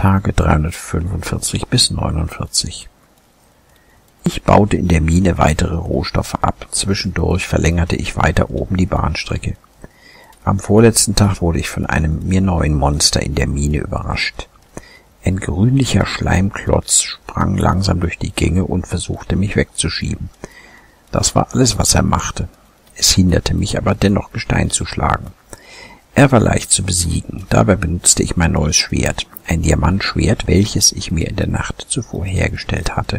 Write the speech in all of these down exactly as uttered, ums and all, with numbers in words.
Tage dreihundertfünfundvierzig bis neunundvierzig. Ich baute in der Mine weitere Rohstoffe ab. Zwischendurch verlängerte ich weiter oben die Bahnstrecke. Am vorletzten Tag wurde ich von einem mir neuen Monster in der Mine überrascht. Ein grünlicher Schleimklotz sprang langsam durch die Gänge und versuchte, mich wegzuschieben. Das war alles, was er machte. Es hinderte mich aber dennoch, Gestein zu schlagen. Er war leicht zu besiegen. Dabei benutzte ich mein neues Schwert, ein Diamantschwert, welches ich mir in der Nacht zuvor hergestellt hatte.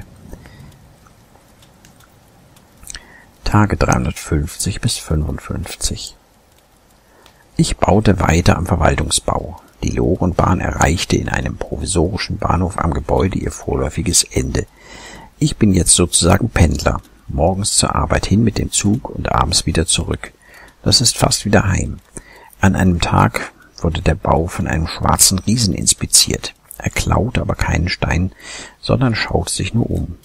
Tage dreihundertfünfzig bis fünfundfünfzig. Ich baute weiter am Verwaltungsbau. Die Lorenbahn erreichte in einem provisorischen Bahnhof am Gebäude ihr vorläufiges Ende. Ich bin jetzt sozusagen Pendler. Morgens zur Arbeit hin mit dem Zug und abends wieder zurück. Das ist fast wie daheim. An einem Tag wurde der Bau von einem schwarzen Riesen inspiziert. Er klaute aber keinen Stein, sondern schaute sich nur um.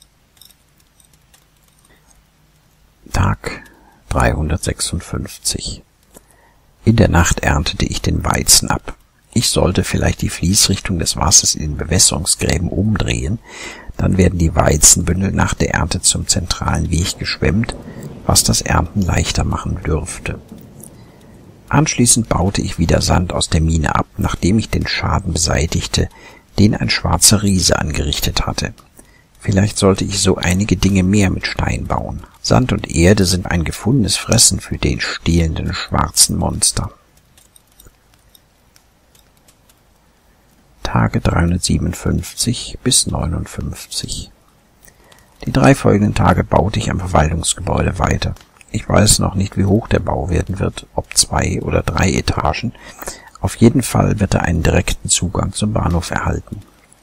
Tag dreihundertsechsundfünfzig. In der Nacht erntete ich den Weizen ab. Ich sollte vielleicht die Fließrichtung des Wassers in den Bewässerungsgräben umdrehen, dann werden die Weizenbündel nach der Ernte zum zentralen Weg geschwemmt, was das Ernten leichter machen dürfte. Anschließend baute ich wieder Sand aus der Mine ab, nachdem ich den Schaden beseitigte, den ein schwarzer Riese angerichtet hatte. Vielleicht sollte ich so einige Dinge mehr mit Stein bauen. Sand und Erde sind ein gefundenes Fressen für den stehlenden schwarzen Monster. Tage dreihundertsiebenundfünfzig bis neunundfünfzig. Die drei folgenden Tage baute ich am Verwaltungsgebäude weiter. Ich weiß noch nicht, wie hoch der Bau werden wird, ob zwei oder drei Etagen. Auf jeden Fall wird er einen direkten Zugang zum Bahnhof erhalten.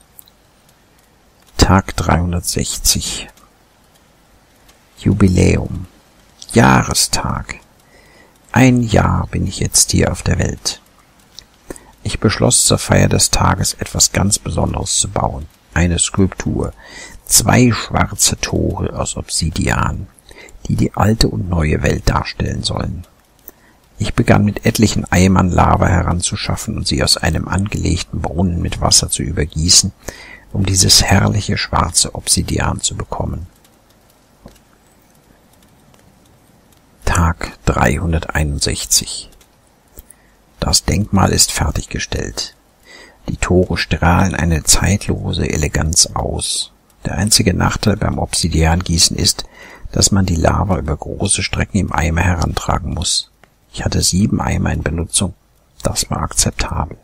Tag dreihundertsechzig. Jubiläum. Jahrestag. Ein Jahr bin ich jetzt hier auf der Welt. Ich beschloss, zur Feier des Tages etwas ganz Besonderes zu bauen. Eine Skulptur. Zwei schwarze Tore aus Obsidian, die die alte und neue Welt darstellen sollen. Ich begann mit etlichen Eimern Lava heranzuschaffen und sie aus einem angelegten Brunnen mit Wasser zu übergießen, um dieses herrliche schwarze Obsidian zu bekommen. Tag dreihunderteinundsechzig. Das Denkmal ist fertiggestellt. Die Tore strahlen eine zeitlose Eleganz aus. Der einzige Nachteil beim Obsidiangießen ist, dass man die Lava über große Strecken im Eimer herantragen muss. Ich hatte sieben Eimer in Benutzung. Das war akzeptabel.